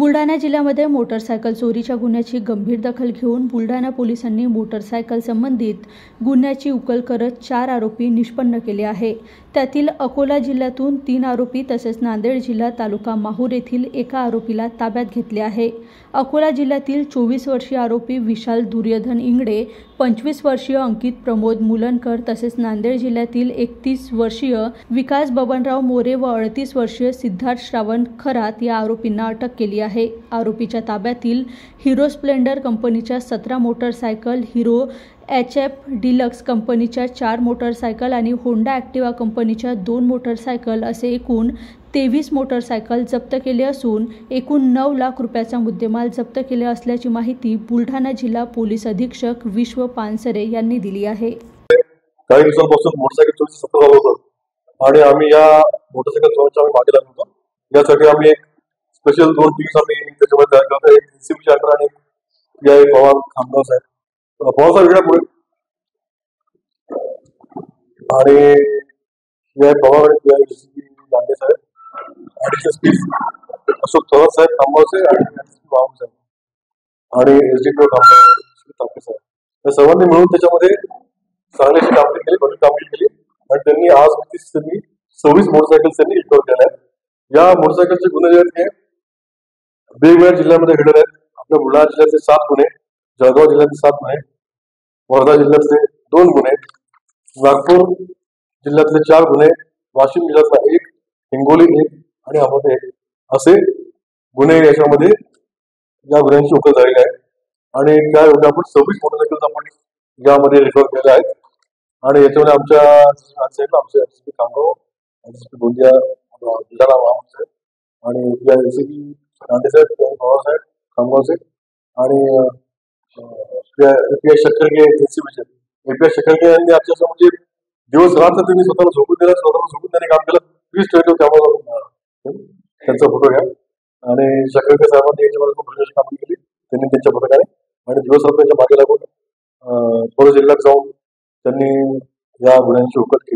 बुलढाणा जिल्ह्यामध्ये मोटरसायकल चोरीच्या गुन्ह्याची गंभीर दखल घेऊन बुलढाणा पोलिसांनी मोटरसायकल संबंधित गुन्ह्याची उकल करत 4 आरोपी निष्पन्न केले आहे। त्यातील अकोला जिल्ह्यातून 3 आरोपी तसेच नांदेड जिल्हा तालुका माहूर येथील एका आरोपीला ताब्यात घेतले आहे। अकोला जिल्ह्यातील 24 वर्षीय आरोपी विशाल दुर्योधन इंगडे, 25 वर्षीय अंकित प्रमोद मुलनकर तसेच नांदेड जिल्ह्यातील 31 वर्षीय विकास बबनराव मोरे व 38 वर्षीय सिद्धार्थ श्रावण खरात या आरोपींना अटक केली आहे। आरोपीच्या ताब्यातील हिरो स्प्लेंडर कंपनीच्या 17 मोटरसायकल, हिरो HF डिलक्स कंपनीच्या 4 मोटरसायकल आणि होंडा ॲक्टिवा कंपनीच्या 2 मोटरसायकल असे एकूण 23 मोटरसायकल जप्त केले असून एकूण 9 लाख रुपयाचा मुद्देमाल जप्त केले असल्याची माहिती बुलढाणा जिल्हा पोलीस अधीक्षक विश्व पानसरे यांनी दिली आहे। काही दिवसांपासून मोटरसायकल चोरीचं सत्र झालं होतं आणि आम्ही या मोटरसायकल चोरीच्या मागे लागलो होतो। यासाठी आम्ही एक स्पेशल 2 टीम्स आम्ही त्याच्यामध्ये तयार करतो, एक एसीबी चांद्रा आणि एक पवार खामगाव साहेब पवार वेळामुळे आणि पवार लांडे साहेब, एसपी अशोक चव्हाण साहेब खामगावचे आणि बाबू साहेब आणि एसडीपीओ खामगाव साहेब या सर्वांनी मिळून त्याच्यामध्ये चांगली कामगिरी केली, भरपूर कामगिरी केली आणि त्यांनी आज 26 मोटरसायकल त्यांनी रिकव्हर केल्या आहेत। या मोटरसायकलचे गुन्हे जे आहेत ते वेगवेगळ्या जिल्ह्यामध्ये घडले आहेत। आपल्या बुलढाणा जिल्ह्यातले 7 गुन्हे, जळगाव जिल्ह्यातले 7 गुन्हे, वर्धा जिल्ह्यातले 2 गुन्हे, नागपूर जिल्ह्यातले 4 गुन्हे, वाशिम जिल्ह्यातला 1, हिंगोली 1 आणि अमरावती 1 असे गुन्हे याच्यामध्ये या गुन्ह्यांची उकल झालेली आहे आणि त्या योग्य आपण 26 मोटरसायकल आपण यामध्ये रिकव्हर केल्या आहेत आणि याच्यामध्ये आमच्या एसपी खामगाव, एसपी गोंदिया, बुलढाणा महासाहेब आणि एसीपी लांडे साहेब, पवार साहेब खामगावचे आणि एपीआय शक्करगे एसीबीचे एपीआय शक्करगे यांनी आजच्या म्हणजे दिवस रात्र त्यांनी स्वतःला झोपून दिला, त्यांनी काम केलं। 20 कॅमेरा त्यांचा फोटो घ्या आणि शक्करगे साहेबांनी याच्यामध्ये खूप प्रशस्त कामगिरी केली त्यांनी त्यांच्या पथकाने आणि दिवस रात्र त्यांच्या मागे लागून थोडं जिल्ह्यात जाऊन त्यांनी या गुन्ह्यांची उकल केली।